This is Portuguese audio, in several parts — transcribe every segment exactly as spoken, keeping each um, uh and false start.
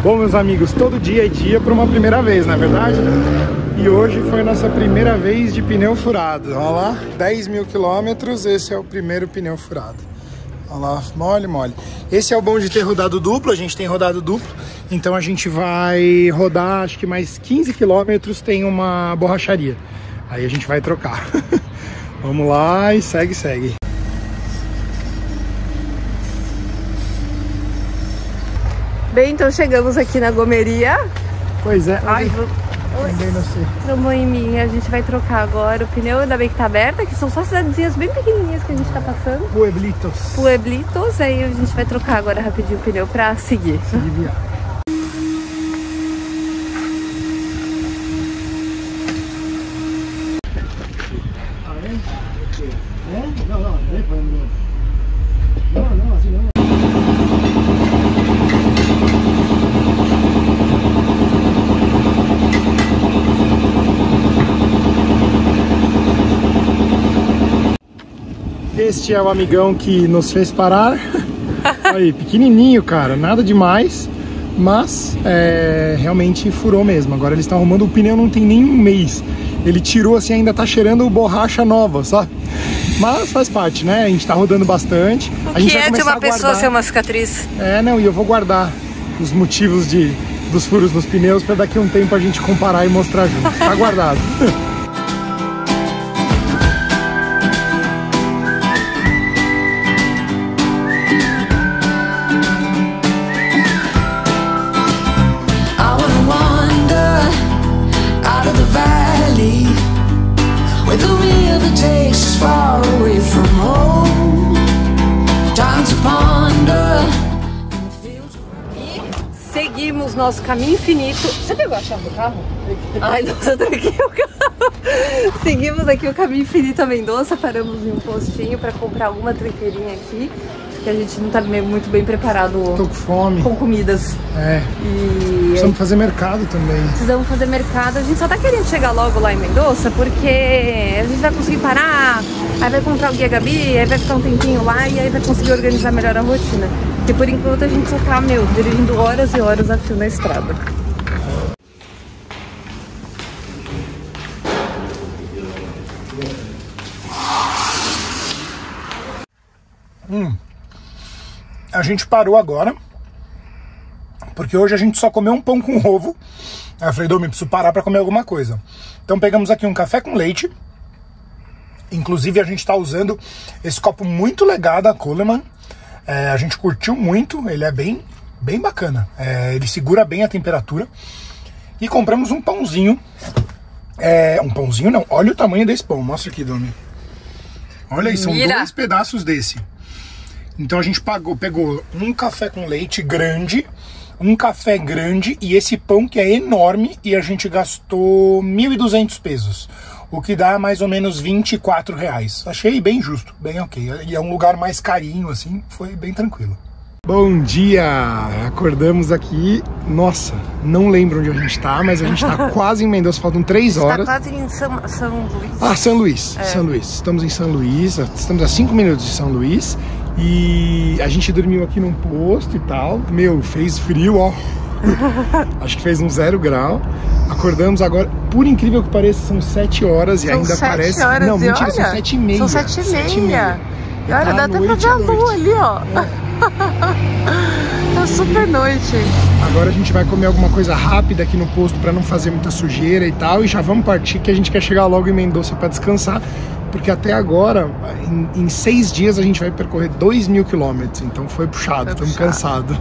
Bom, meus amigos, todo dia é dia para uma primeira vez, não é verdade? E hoje foi a nossa primeira vez de pneu furado. Olha lá, dez mil quilômetros, esse é o primeiro pneu furado. Olha lá, mole, mole. Esse é o bom de ter rodado duplo, a gente tem rodado duplo. Então a gente vai rodar, acho que mais quinze quilômetros tem uma borracharia. Aí a gente vai trocar. Vamos lá e segue, segue. Bem, então chegamos aqui na gomeria. Pois é. Ai, vou... Também não sei. Tomou em mim, a gente vai trocar agora o pneu, ainda bem que tá aberta, que são só cidadezinhas bem pequenininhas que a gente tá passando. Pueblitos. Pueblitos, aí a gente vai trocar agora rapidinho o pneu pra seguir. Seguir viagem. Não, não, não, não, assim não. Este é o amigão que nos fez parar. Aí, pequenininho, cara, nada demais, mas é, realmente furou mesmo. Agora eles estão arrumando, o pneu não tem nem um mês. Ele tirou assim, ainda tá cheirando borracha nova, sabe? Mas faz parte, né? A gente tá rodando bastante. O a gente que vai é de uma pessoa guardar... ser uma cicatriz? É, não, e eu vou guardar os motivos de, dos furos nos pneus pra daqui a um tempo a gente comparar e mostrar junto. Tá guardado. Seguimos nosso caminho infinito. Você pegou a chave do carro? Ai, nossa, eu tranquei o carro. Seguimos aqui o caminho infinito a Mendoza. Paramos em um postinho para comprar alguma tranqueirinha aqui, que a gente não tá muito bem preparado. Tô com fome. Com comidas. É. E precisamos fazer mercado também. Precisamos fazer mercado. A gente só tá querendo chegar logo lá em Mendoza, porque a gente vai conseguir parar, aí vai comprar o Guia Gabi, aí vai ficar um tempinho lá e aí vai conseguir organizar melhor a rotina. Porque por enquanto a gente só tá, meu, dirigindo horas e horas a fio na estrada. Hum. A gente parou agora, porque hoje a gente só comeu um pão com ovo. Aí eu falei, Domi, preciso parar pra comer alguma coisa. Então pegamos aqui um café com leite. Inclusive a gente tá usando esse copo muito legal da Coleman. É, a gente curtiu muito, ele é bem, bem bacana. É, ele segura bem a temperatura. E compramos um pãozinho. É, um pãozinho não, olha o tamanho desse pão. Mostra aqui, Domi. Olha aí, são Mira. dois pedaços desse. Então a gente pagou, pegou um café com leite grande, um café grande e esse pão que é enorme, e a gente gastou mil e duzentos pesos, o que dá mais ou menos vinte e quatro reais. Achei bem justo, bem ok. E é um lugar mais carinho, assim, foi bem tranquilo. Bom dia! Acordamos aqui, nossa, não lembro onde a gente tá, mas a gente tá quase em Mendoza, faltam três horas. Tá quase em São, São Luís. Ah, São Luís, é. São Luís. Estamos em São Luís, estamos a cinco minutos de São Luís. E a gente dormiu aqui num posto e tal. Meu, fez frio, ó. Acho que fez um zero grau. Acordamos agora, por incrível que pareça, são sete horas e são ainda sete parece... Horas, não, mentira, olha, são sete e meia. São sete e meia. Sete e meia. E olha, tá dá até pra ver a lua ali, ó. É. Tá super noite. Agora a gente vai comer alguma coisa rápida aqui no posto pra não fazer muita sujeira e tal. E já vamos partir, que a gente quer chegar logo em Mendoza pra descansar. Porque até agora, em, em seis dias, a gente vai percorrer dois mil quilômetros. Então foi puxado, estamos cansados.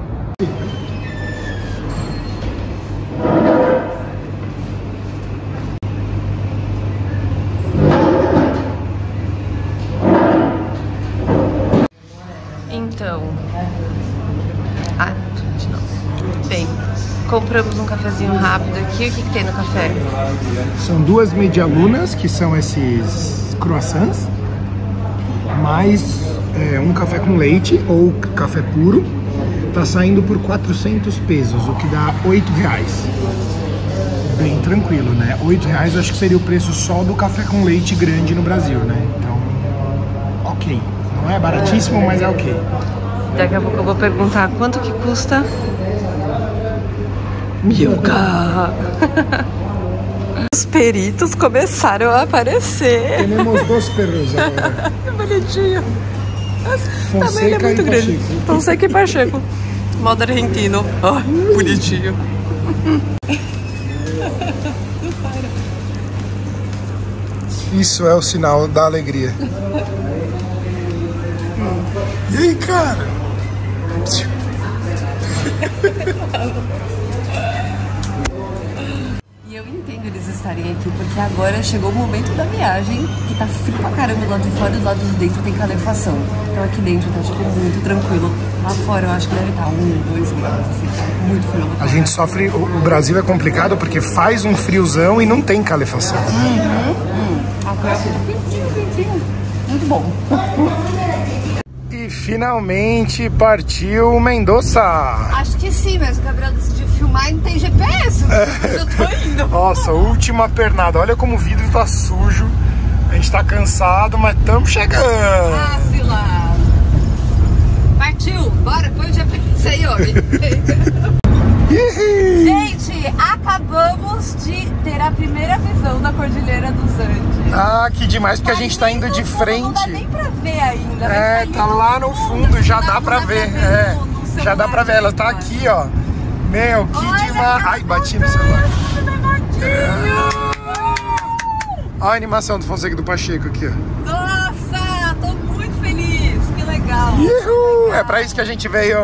Então, ah, de novo. Bem, compramos um cafezinho rápido aqui. O que, que tem no café? São duas medialunas, que são esses croissants, mais é, um café com leite ou café puro. Tá saindo por quatrocentos pesos, o que dá oito reais. Bem tranquilo, né? oito reais eu acho que seria o preço só do café com leite grande no Brasil, né? Então, ok. Não é baratíssimo, mas é ok. Daqui a pouco eu vou perguntar quanto que custa Milka! Os peritos começaram a aparecer. Temos dois perros agora. Que bonitinho. Fonseca Também é muito e grande. Pacheco. Fonseca e Pacheco. Modo argentino. Ó, oh, bonitinho. Isso é o sinal da alegria. E aí, cara? E eu entendo eles estarem aqui, porque agora chegou o momento da viagem, que tá frio pra caramba do lado de fora e do lado de dentro tem calefação. Então aqui dentro tá tipo muito tranquilo. Lá fora eu acho que deve estar um, dois graus, assim, tá muito frio. A gente sofre, o Brasil é complicado porque faz um friozão e não tem calefação. Uhum, uhum. Agora tá quentinho, quentinho. Muito bom. E finalmente partiu Mendoza. Acho que sim, mas o Gabriel decidiu filmar e não tem G P S. Eu tô indo. Nossa, última pernada. Olha como o vidro tá sujo. A gente tá cansado, mas estamos chegando. Ah, cilado. Partiu, bora, põe o G P S aí, homem. Gente, acabamos de ter a primeira visão da Cordilheira dos Andes. Ah, que demais, porque a gente tá indo de Não dá frente. nem pra ver ainda. É, tá lá no fundo, já dá pra ver. É, já dá pra ver. Ela tá aqui, ó. Meu, que demais. Ai, bati no celular. Olha a animação do Fonseca e do Pacheco aqui, ó. Nossa, tô muito feliz. Que legal. Uhul, é pra isso que a gente veio.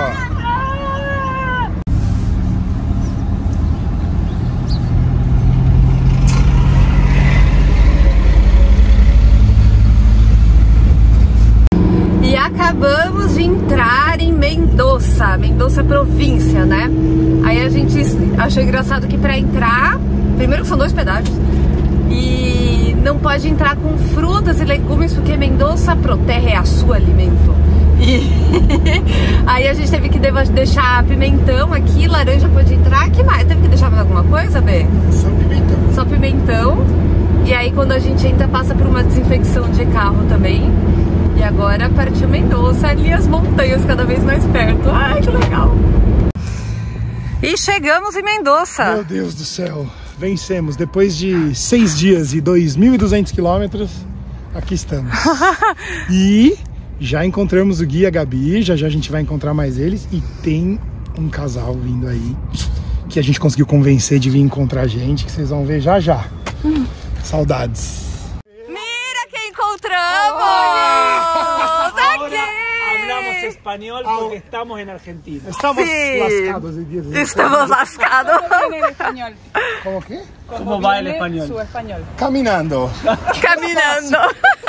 E acabamos de entrar em Mendoza, Mendoza província, né? Aí a gente achou engraçado que pra entrar, primeiro que são dois pedágios, e não pode entrar com frutas e legumes porque Mendoza protege a sua alimento. E aí a gente teve que deixar pimentão aqui, laranja pode entrar, que mais? Teve que deixar mais alguma coisa, B? Só pimentão. Só pimentão. E aí quando a gente entra passa por uma desinfecção de carro também. E agora partiu Mendoza, ali as montanhas cada vez mais perto. Ai, que legal! E chegamos em Mendoza. Meu Deus do céu, vencemos. Depois de seis dias e dois mil e duzentos quilômetros, aqui estamos. E já encontramos o guia Gabi, já já a gente vai encontrar mais eles. E tem um casal vindo aí, que a gente conseguiu convencer de vir encontrar a gente, que vocês vão ver já já. Hum. Saudades. Mira quem encontramos! Hablamos español porque estamos en Argentina. Estamos Sí. lascados. Estamos lascados. ¿Cómo qué? ¿Cómo va el español? Su español. Caminando. Caminhando.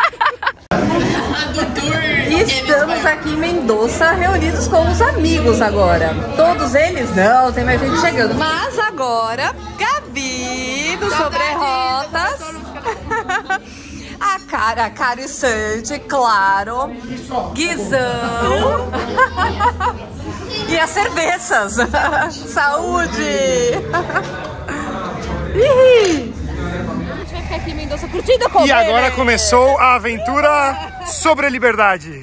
E estamos aqui em Mendoza, reunidos com os amigos agora. Todos eles? Não, tem mais gente chegando. Mas agora, Gabi, do Sobre Rotas. A cara acariciante, claro. Guizão. E as cervejas. Saúde. Ih. A gente vai ficar aqui em Mendoza curtindo comer. E agora começou a aventura sobre a liberdade.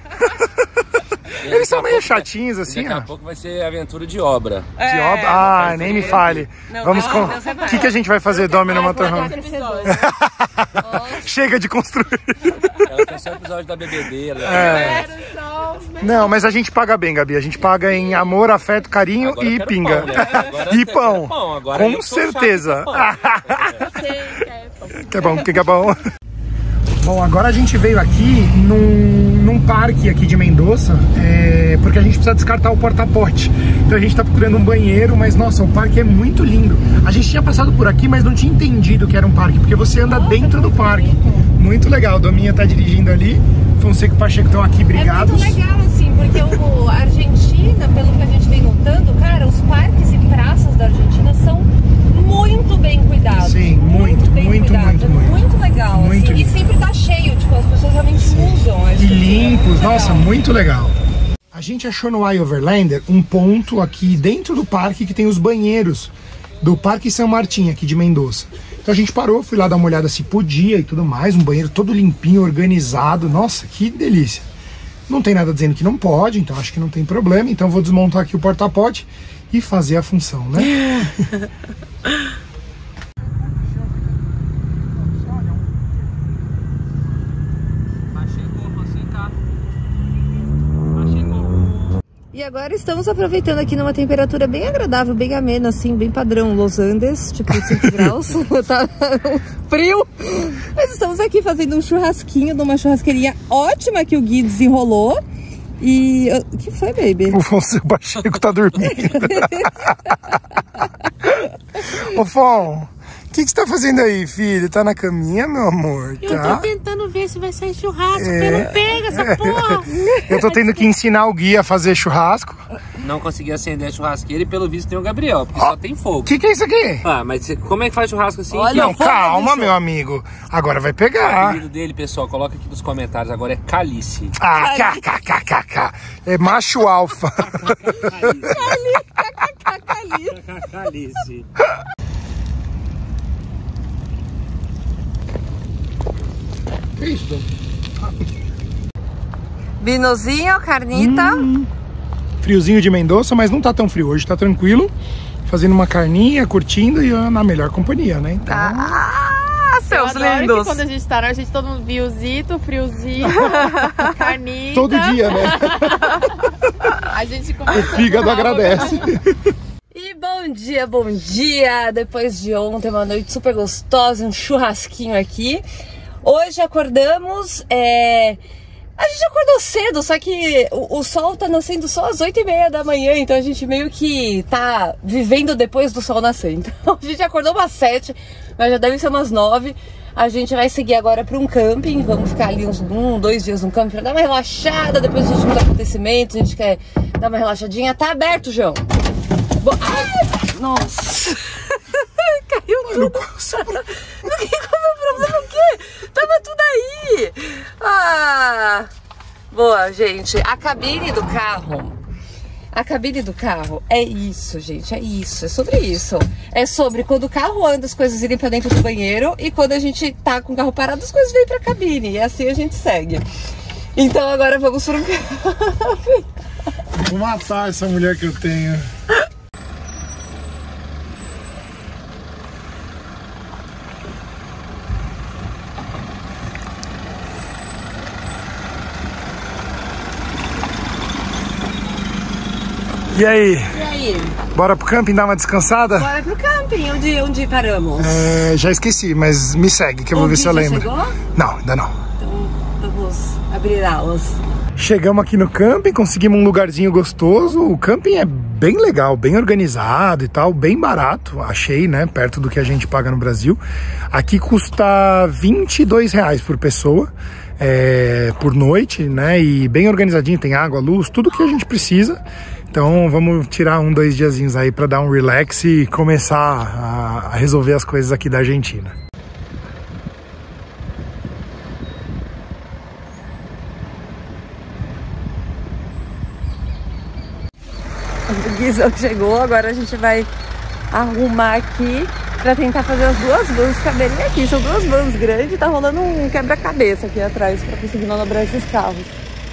Eles são meio chatinhos assim, Daqui a ó. pouco vai ser aventura de obra. De obra? Ah, nem me fale. Não, Vamos não, com... não, você O que, que a gente vai fazer, Domi, no motorhome? Nossa. Chega de construir. Ela tem só o episódio da bebedeira. É. Não, mas a gente paga bem, Gabi. A gente paga em amor, afeto, carinho Agora eu e quero pinga. pão, né? Agora E eu pão. quero pão. Agora eu Com sou chato certeza. com pão. Que é bom, que é bom. Bom, agora a gente veio aqui num, num parque aqui de Mendoza, é, porque a gente precisa descartar o porta-pote. Então a gente tá procurando um banheiro, mas nossa, o parque é muito lindo. A gente tinha passado por aqui, mas não tinha entendido que era um parque, porque você anda dentro do parque. Muito legal, Dominha tá dirigindo ali, Fonseca e Pacheco estão aqui, brigados. É muito legal, assim, porque o, a Argentina, pelo que a gente vem notando, cara, os parques e praças da Argentina são muito bem cuidados. Sim, muito, bem muito, cuidados. muito, É muito. muito legal, Muito assim, lindo. e sempre tá cheio, tipo, as pessoas realmente usam. E limpos, nossa, muito legal. A gente achou no iOverlander um ponto aqui dentro do parque que tem os banheiros do Parque São Martim, aqui de Mendoza. Então a gente parou, fui lá dar uma olhada se podia e tudo mais, um banheiro todo limpinho, organizado, nossa, que delícia. Não tem nada dizendo que não pode, então acho que não tem problema, então vou desmontar aqui o porta-pote e fazer a função, né? E agora estamos aproveitando aqui numa temperatura bem agradável, bem amena, assim, bem padrão Los Andes, tipo cinco graus, tá frio. Mas estamos aqui fazendo um churrasquinho numa churrasqueirinha ótima que o Gui desenrolou. E... o que foi, baby? O Fon, seu Pacheco tá dormindo. Ô, Fon, o que, que você tá fazendo aí, filho? Tá na caminha, meu amor? Eu tá? tô tentando ver se vai sair churrasco, porque não pega essa porra. Eu tô tendo que ensinar o Gui a fazer churrasco. Não consegui acender a churrasqueira e pelo visto tem o Gabriel, porque Ó, só tem fogo. O que, que é isso aqui? Ah, mas você- como é que faz churrasco assim? Olha, Não, fogo, calma, bicho. meu amigo. Agora vai O pegar. apelido dele, pessoal, coloca aqui nos comentários. Agora é Calice. Ah, kkkk. É macho alfa. Calice. Que isso? Vinozinho, carnita. Hum. Friozinho de Mendoza, mas não tá tão frio. Hoje tá tranquilo. Fazendo uma carninha, curtindo e na melhor companhia, né? Então... Ah, Eu seus adoro que lindos. quando a gente tá, a gente todo mundo viozito, friozinho, carnita. Todo dia, né? A gente começa O fígado a- agradece. E bom dia, bom dia! Depois de ontem, uma noite super gostosa, um churrasquinho aqui. Hoje acordamos, é... a gente acordou cedo, só que o, o sol tá nascendo só às oito e meia da manhã, então a gente meio que tá vivendo depois do sol nascer. Então a gente acordou umas sete, mas já deve ser umas nove. A gente vai seguir agora para um camping, vamos ficar ali uns um, dois dias no camping para dar uma relaxada depois dos últimos acontecimentos. A gente quer dar uma relaxadinha. Tá aberto, João? Bo... Ai, nossa! Caiu tudo! Qual é o problema? O quê? Tava tudo aí! Ah! Boa, gente. A cabine do carro. A cabine do carro é isso, gente. É isso. É sobre isso. É sobre quando o carro anda, as coisas irem pra dentro do banheiro. E quando a gente tá com o carro parado, as coisas vêm pra cabine. E assim a gente segue. Então agora vamos pro carro. Vou matar essa mulher que eu tenho. E aí? E aí? Bora pro camping dar uma descansada? Bora pro camping. Onde, onde paramos? É, já esqueci, mas me segue que eu vou ver se eu já lembro. chegou? Não, ainda não. Então vamos abrir aulas. Chegamos aqui no camping, conseguimos um lugarzinho gostoso. O camping é bem legal, bem organizado e tal, bem barato, achei, né? Perto do que a gente paga no Brasil. Aqui custa vinte e dois reais por pessoa, é, por noite, né? E bem organizadinho, tem água, luz, tudo que a gente precisa. Então vamos tirar um, dois diazinhos aí para dar um relax e começar a, a resolver as coisas aqui da Argentina. O Guizão chegou, agora a gente vai arrumar aqui pra tentar fazer as duas vans caberem aqui. São duas vans grandes, tá rolando um quebra-cabeça aqui atrás pra conseguir manobrar esses carros.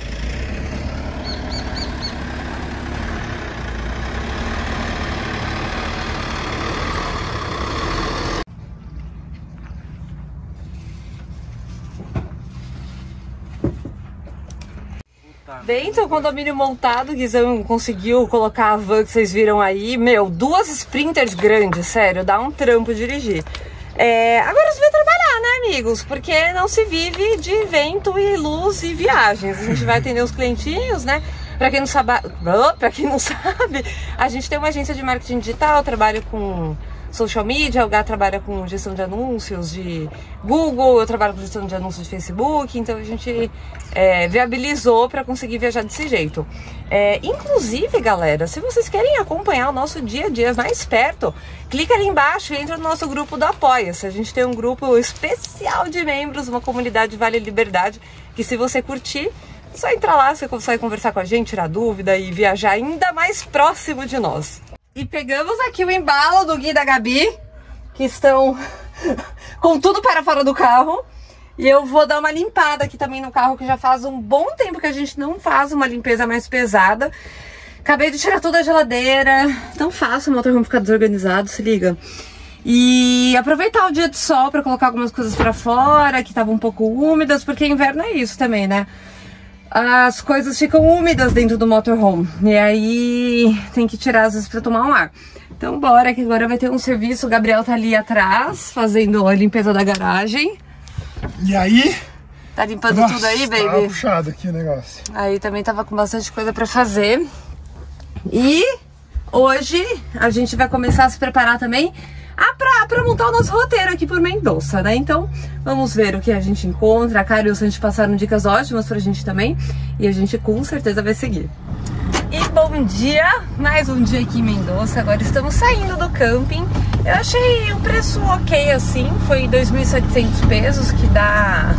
Bem, então o condomínio montado, o Guizão conseguiu colocar a van que vocês viram aí. Meu, duas sprinters grandes, sério, dá um trampo dirigir. É, agora você vai trabalhar, né, amigos? Porque não se vive de vento e luz e viagens. A gente vai atender os clientinhos, né? Pra quem não sabe, pra quem não sabe, a gente tem uma agência de marketing digital, trabalho com social media, o Gá trabalha com gestão de anúncios de Google, eu trabalho com gestão de anúncios de Facebook, então a gente é, viabilizou para conseguir viajar desse jeito. É, inclusive, galera, se vocês querem acompanhar o nosso dia a dia mais perto, clica ali embaixo e entra no nosso grupo do Apoia-se. A gente tem um grupo especial de membros, uma comunidade Vale Liberdade, que se você curtir, só entrar lá, você consegue conversar com a gente, tirar dúvida e viajar ainda mais próximo de nós. E pegamos aqui o embalo do Gui e da Gabi, que estão com tudo para fora do carro. E eu vou dar uma limpada aqui também no carro, que já faz um bom tempo que a gente não faz uma limpeza mais pesada. Acabei de tirar toda a geladeira. Tão fácil o motorhome ficar desorganizado, se liga. E aproveitar o dia de sol pra colocar algumas coisas pra fora, que estavam um pouco úmidas, porque inverno é isso também, né? As coisas ficam úmidas dentro do motorhome. E aí tem que tirar às vezes pra tomar um ar. Então bora, que agora vai ter um serviço. O Gabriel tá ali atrás, fazendo a limpeza da garagem. E aí... Tá limpando Nossa, tudo aí, baby? tá puxado aqui o negócio. Aí também tava com bastante coisa pra fazer. E hoje a gente vai começar a se preparar também ah, pra, pra montar o nosso roteiro aqui por Mendoza, né? Então vamos ver o que a gente encontra. A Cara e o Santi passaram dicas ótimas pra gente também. E a gente com certeza vai seguir. E bom dia, mais um dia aqui em Mendoza. Agora estamos saindo do camping. Eu achei o preço ok assim, foi dois mil e setecentos pesos, que dá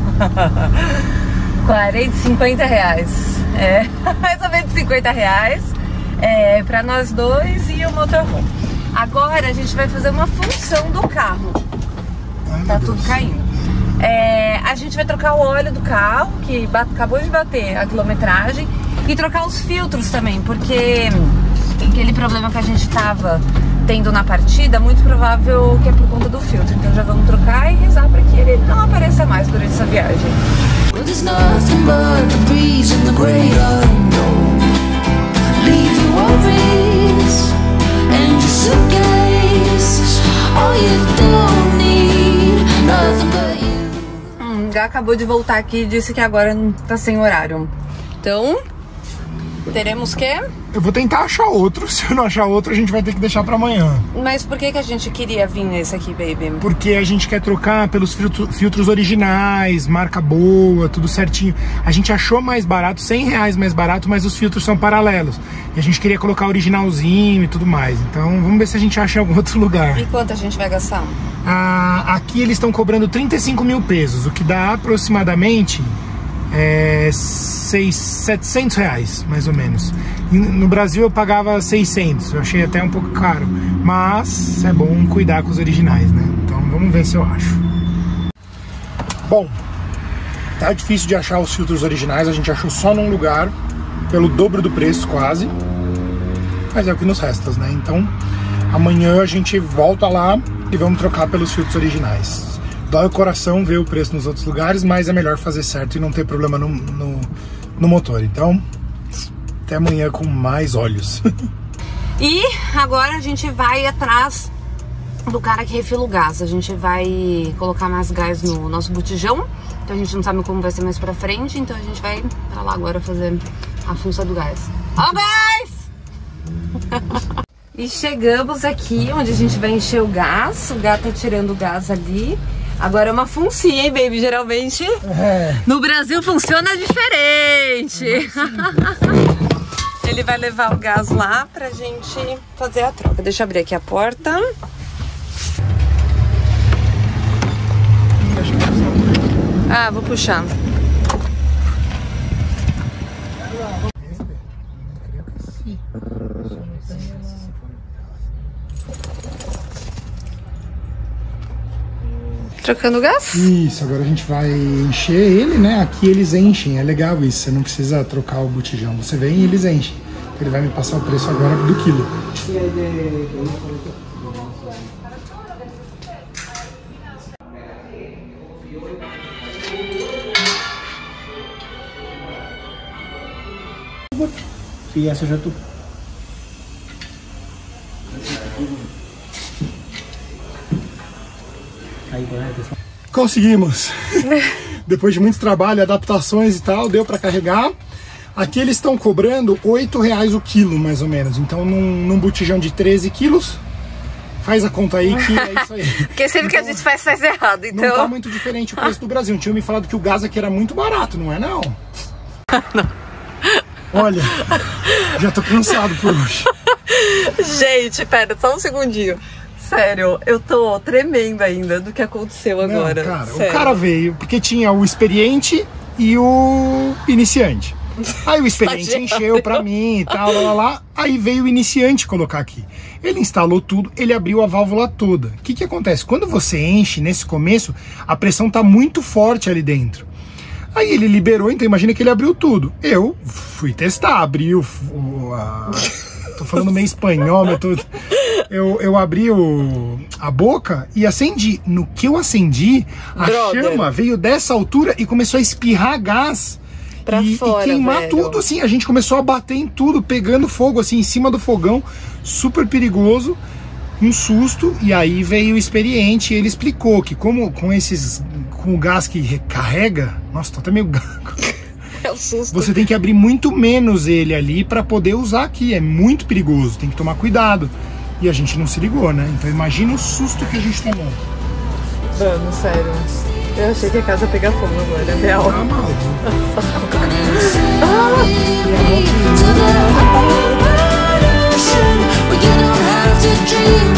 quarenta, cinquenta reais. É, mais ou menos cinquenta reais é, pra nós dois e o motorhome. Agora a gente vai fazer uma função do carro. Ai, tá tudo caindo. É, a gente vai trocar o óleo do carro, que acabou de bater a quilometragem, e trocar os filtros também, porque aquele problema que a gente tava tendo na partida, muito provável que é por conta do filtro. Então já vamos trocar e rezar para que ele não apareça mais durante essa viagem. Well, there's nothing but the breeze in the great unknown. Leave your worries and your suitcase. All you don't need, nothing but you. Hum, já acabou de voltar aqui e disse que agora não tá sem horário. Então, teremos que... Eu vou tentar achar outro. Se eu não achar outro, a gente vai ter que deixar pra amanhã. Mas por que que a gente queria vir nesse aqui, baby? Porque a gente quer trocar pelos filtro, filtros originais, marca boa, tudo certinho. A gente achou mais barato, cem reais mais barato, mas os filtros são paralelos. E a gente queria colocar originalzinho e tudo mais. Então vamos ver se a gente acha em algum outro lugar. E quanto a gente vai gastar? Ah, aqui eles estão cobrando trinta e cinco mil pesos, o que dá aproximadamente... É, seis, setecentos reais, mais ou menos. E no Brasil eu pagava seiscentos, eu achei até um pouco caro. Mas é bom cuidar com os originais, né? Então vamos ver se eu acho. Bom, tá difícil de achar os filtros originais. A gente achou só num lugar, pelo dobro do preço quase. Mas é o que nos resta, né? Então amanhã a gente volta lá e vamos trocar pelos filtros originais. Dói o coração ver o preço nos outros lugares, mas é melhor fazer certo e não ter problema no, no, no motor. Então, até amanhã com mais olhos. E agora a gente vai atrás do cara que refila o gás. A gente vai colocar mais gás no nosso botijão. Então a gente não sabe como vai ser mais pra frente. Então a gente vai pra lá agora fazer a função do gás. Ó, gás! E chegamos aqui onde a gente vai encher o gás. O gato tá tirando o gás ali. Agora é uma funcinha, hein, baby? Geralmente é. No Brasil funciona diferente. Ele vai levar o gás lá pra gente fazer a troca. Deixa eu abrir aqui a porta. Ah, vou puxar. Trocando gás? Isso, agora a gente vai encher ele, né? Aqui eles enchem, é legal isso, você não precisa trocar o botijão, você vem e eles enchem. Ele vai me passar o preço agora do quilo. Sí, hace rato. Conseguimos! Depois de muito trabalho, adaptações e tal, deu para carregar. Aqui eles estão cobrando oito reais o quilo, mais ou menos. Então, num, num botijão de treze quilos, faz a conta aí que é isso aí. Porque sempre então, que a gente faz, faz errado, então... Não tá muito diferente o preço do Brasil. Tinha me falado que o gás aqui era muito barato, não é não? Não. Olha, já tô cansado por hoje. Gente, pera, só um segundinho. Sério, eu tô tremendo ainda do que aconteceu agora. Não, cara, sério. O cara veio porque tinha o experiente e o iniciante. Aí o experiente encheu pra mim e tal, lá, lá, lá. Aí veio o iniciante colocar aqui. Ele instalou tudo, ele abriu a válvula toda. O que que acontece? Quando você enche nesse começo, a pressão tá muito forte ali dentro. Aí ele liberou, então imagina que ele abriu tudo. Eu fui testar, abri o... o a... Tô falando meio espanhol, mas tô... eu, eu abri o, a boca e acendi. No que eu acendi, a Brother. chama veio dessa altura e começou a espirrar gás. Pra e, fora, e queimar velho. tudo, assim. A gente começou a bater em tudo, pegando fogo, assim, em cima do fogão. Super perigoso. Um susto. E aí veio o experiente e ele explicou que como com esses... com o gás que recarrega... Nossa, tô até meio gago. É o susto. Você tem que abrir muito menos ele ali pra poder usar aqui. É muito perigoso, tem que tomar cuidado. E a gente não se ligou, né? Então imagina o susto que a gente tomou. Mano, sério. Eu achei que a casa ia pegar fogo agora, é real. Tá maluco. To the ocean, we don't have to dream.